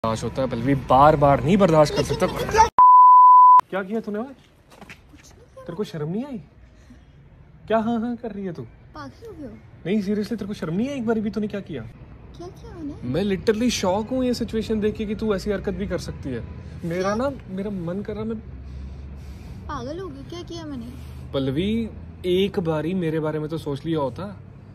बर्दाश्त होता है, बल्कि बार बार नहीं बर्दाश्त कर सकता। क्या किया तूने भाई? तेरे को शर्म नहीं आई? क्या हाँ हाँ कर रही है तू? पागल हो गए हो? नहीं सीरियसली, तेरे को शर्म नहीं आई एक बार भी? तूने क्या किया? क्या किया मैंने? मैं लिटरली शॉक हूँ ये सिचुएशन देख के कि तू ऐसी हरकत भी कर सकती है। मेरा मन कर रहा, मैं पागल हो गई। क्या किया मैंने? पल्लवी एक बारी मेरे बारे में तो सोच लिया होता।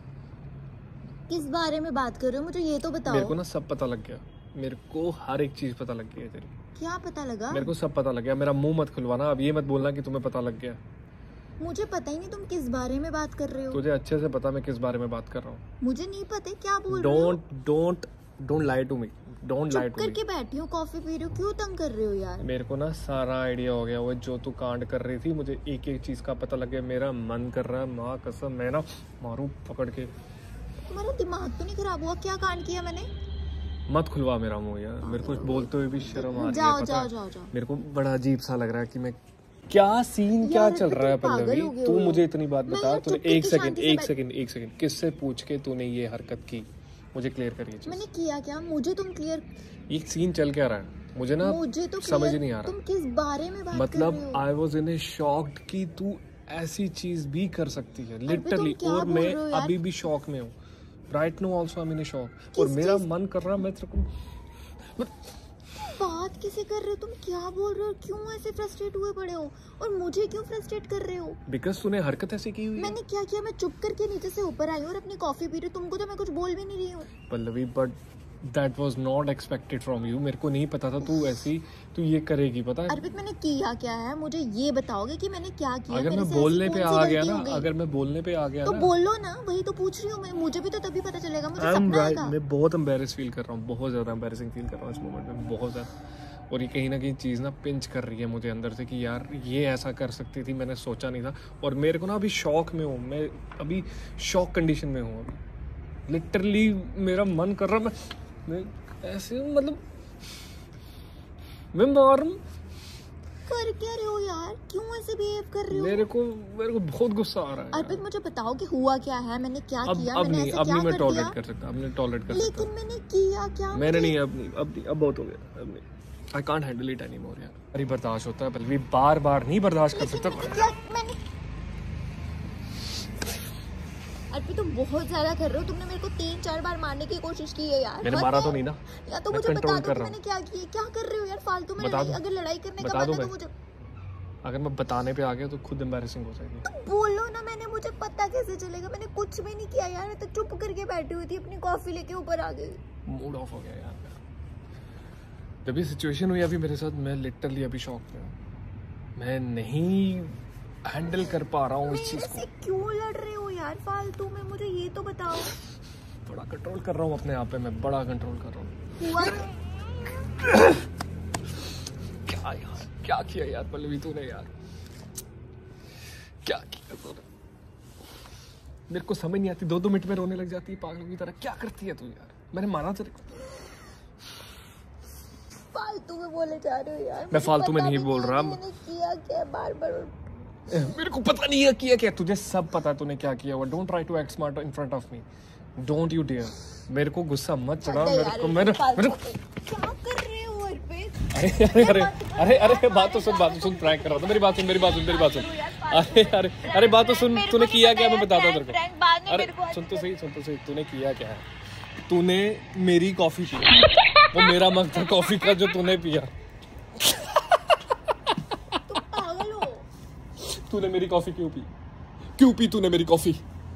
किस बारे में बात कर रहे हो? मुझे ये तो बताओ। मेरे को ना सब पता लग गया, मेरे को हर एक चीज पता लग गई है तेरी। क्या पता लगा? मेरे को सब पता लग गया। मेरा मुंह मत खुलवाना, अब ये मत बोलना कि तुम्हें पता लग गया। मुझे पता ही नहीं तुम किस बारे में बात कर रहे हो। तुझे अच्छे से पता मैं किस बारे में बात कर रहा हूँ। मुझे नहीं पता क्या बोल रहे हो। Don't lie to me, don't lie to me. करके बैठी हूँ, कॉफी पी रही हूँ, क्यों तंग कर रहे हो यार? मेरे को ना सारा आइडिया हो गया। वो जो तू कांड कर रही थी, मुझे एक एक चीज का पता लग गया। मेरा मन कर रहा है, माँ कसम मैं ना मारूं पकड़ के। तुम्हारा दिमाग तो नहीं खराब हुआ? क्या कांड किया मैंने? मत खुलवा मेरा मुंह यार, मेरे को बोलते हुए भी शर्म आ रही है। जाओ। मेरे को बड़ा अजीब सा लग रहा है कि मैं क्या सीन क्या चल रहा है। पल्लवी तू मुझे इतनी बात बता, तूने एक सेकंड किससे पूछ के तूने ये हरकत की? मुझे क्लियर करिए। मैंने किया क्या? मुझे तुम क्लियर। ये सीन चल क्या रहा है? मुझे ना तो समझ ही नहीं आ रहा। तुम किस बारे में बात मतलब कर रहे हो? I was in A shocked कि तू ऐसी चीज भी कर सकती है लिटरली। और मैं अभी भी शॉक में हूँ। Right now also I am in a shock. और मेरा मन कर रहा है मैं तेरे को बात किसे कर रहे हो? तुम क्या बोल रहे हो? क्यों ऐसे फ्रस्ट्रेट हुए पड़े हो? और मुझे क्यों फ्रस्ट्रेट कर रहे हो? बिकॉज तूने हरकत ऐसी की हुई। मैंने क्या किया? मैं चुप करके नीचे से ऊपर आई हूँ और अपनी कॉफी पी रही हूँ। तुमको तो मैं कुछ बोल भी नहीं रही हूँ। Pallavi but that was not expected from you. मेरे को नहीं पता था तू ये करेगी। पता है अर्पित मैंने किया क्या है? मुझे ये बताओगे कि मैंने क्या किया? अगर मैं बोलने पे आ गया ना, तो बोलो ना, वही तो पूछ रही हूँ मैं। मुझे भी तो तभी पता चलेगा। मुझे सपना आएगा। मैं बहुत एम्बैरेस फील कर रहा हूँ, बहुत ज्यादा एम्बैरेसिंग फील कर रहा हूँ इस मोमेंट में, बहुत ज्यादा। और ये कहीं ना कहीं चीज़ ना पिंच कर रही है मुझे अंदर से कि यार ये ऐसा कर सकती थी, मैंने सोचा नहीं था। और मेरे को ना अभी शॉक में हूँ, मैं अभी शॉक कंडीशन में हूँ। अभी लिटरली मेरा मन कर रहा, मैं ऐसे मतलब मैं मारूं। कर क्या रहे हो यार? क्यों ऐसे बिहेव कर रहे हो? मेरे को बहुत गुस्सा आ रहा है। अर्पित मुझे बताओ कि हुआ क्या है? मैंने क्या किया? अब मैंने नहीं, ऐसे अब क्या नहीं मैं कर टॉलरेट दिया? कर सकता। अब नहीं टॉलरेट कर सकता। लेकिन मैंने किया क्या? मैंने नहीं, अब बहुत हो गया। अब नहीं, I can't handle it anymore यार। अरे बर्दाश्त होता है, बल्कि बार बार नहीं बर्दाश्त कर सकता। अर्पित तुम बहुत ज्यादा कर रहे हो। तुमने मेरे को 3-4 बार मारने की कोशिश की है यार। मैंने मारा तो नहीं ना? या तो मुझे बता दो मैंने क्या किया। क्या कर रहे हो यार? फालतू में अगर लड़ाई करने का मन है तो मुझे अगर मैं बताने पे आ गया तो खुद एम्बैरेसिंग हो जाएगी। तो बोलो ना। मैंने मुझे पता कैसे चलेगा? मैंने कुछ भी नहीं किया यार। मैं तो चुप करके बैठी हुई थी, अपनी कॉफी लेके ऊपर आ गई। मूड ऑफ हो गया यार मेरा। जब ये सिचुएशन हुई अभी मेरे साथ, मैं लिटरली अभी शॉक में हूँ। मैं नहीं हैंडल कर पा रहा हूँ इस चीज को। क्यों लड़ रहे हो यार फालतू में? मुझे ये तो बताओ। बड़ा कंट्रोल कर रहा हूँ अपने आप पे, मैं बड़ा कंट्रोल कर रहा हूँ। हुआ क्या यार, क्या किया यार पल्लवी तूने यार? क्या किया तूने? मेरे को समझ नहीं आती। 2-2 मिनट में रोने लग जाती है पागलों की तरह। क्या करती है तू यार? मैंने मारा तेरे को? फालतू में बोले जा रहे हो यार। मैं फालतू में नहीं बोल रहा। मैंने किया क्या? बार-बार मेरे को पता नहीं है किया क्या। तुझे सब पता है तूने क्या किया हुआ। Don't try to act smart in front of me. Don't you dare. मेरे को गुस्सा मत चढ़ा। मेरे को क्या कर रहे हो अर्पित? अरे बात तो सुन प्रैंक कर रहा था। मेरी बात सुन। अरे बात तो सुन। तूने किया क्या मैं बताता हूँ तेरे को। अरे सुन तो सही। तूने किया क्या है? तूने मेरी कॉफी पी। वो मेरा मग था कॉफी का जो तूने पिया। तुम पागल हो? तूने मेरी कॉफी क्यों पी तूने मेरी कॉफी?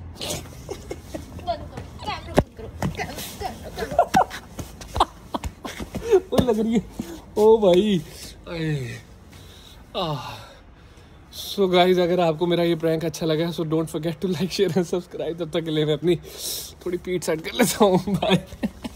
वो लग रही है। ओ भाई। सो गाइज, अगर आपको मेरा ये प्रैंक अच्छा लगा so don't forget to like share and subscribe. तब तक के लिए मैं अपनी थोड़ी पीठ सेट कर लेता हूँ। बाय।